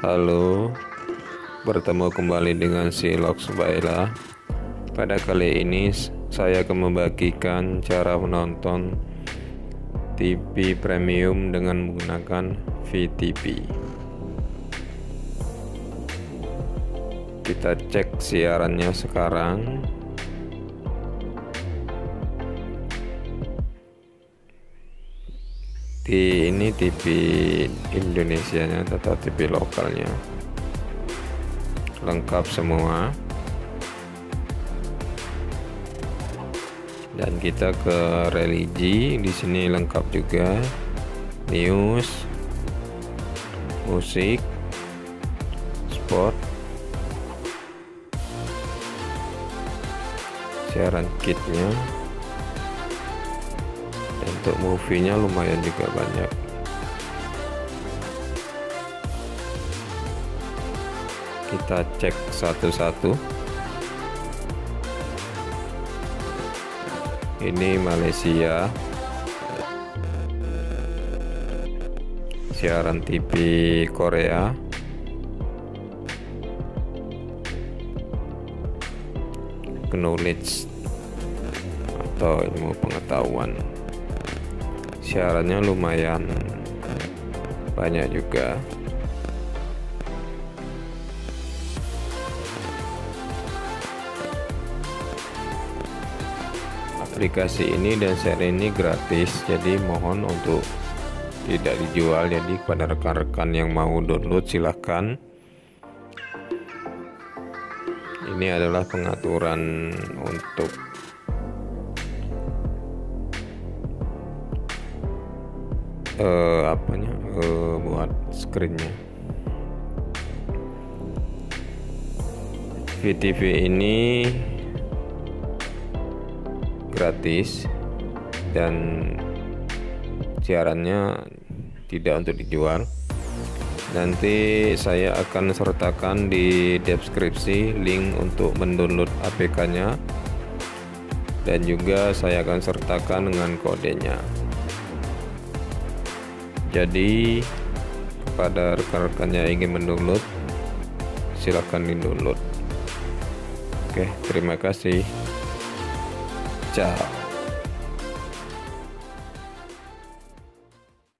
Halo, bertemu kembali dengan Silox Baila. Pada kali ini saya akan membagikan cara menonton TV premium dengan menggunakan VTV. Kita cek siarannya sekarang. Ini TV Indonesianya atau TV lokalnya, lengkap semua. Dan kita ke religi, di sini lengkap juga, news, musik, sport, siaran kitnya. Untuk movie-nya lumayan juga banyak. Kita cek satu-satu. Ini Malaysia, siaran TV Korea, knowledge atau ilmu pengetahuan. Siarannya lumayan banyak juga. Aplikasi ini dan serial ini gratis, jadi mohon untuk tidak dijual. Jadi pada rekan-rekan yang mau download silahkan. Ini adalah pengaturan untuk buat screennya. VTV ini gratis dan siarannya tidak untuk dijual. Nanti saya akan sertakan di deskripsi link untuk mendownload APK-nya, dan juga saya akan sertakan dengan kodenya. Jadi kepada rekan-rekan yang ingin mendownload, silakan di-download. Oke, terima kasih. Ciao.